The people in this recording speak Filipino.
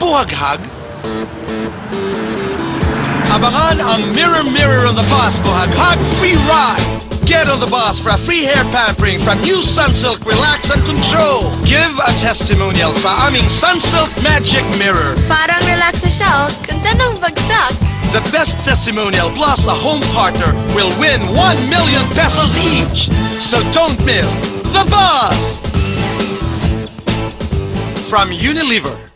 buhaghag? Abangan ang Mirror Mirror on the Bus Buhaghag Free Ride! Get on the bus for a free hair pampering from new Sunsilk Relax and Control. Give a testimonial sa aming Sunsilk Magic Mirror. Parang relax na siya, oh. Ganda ng bagsak. The best testimonial plus a home partner will win 1 million pesos each. So don't miss the bus! From Unilever.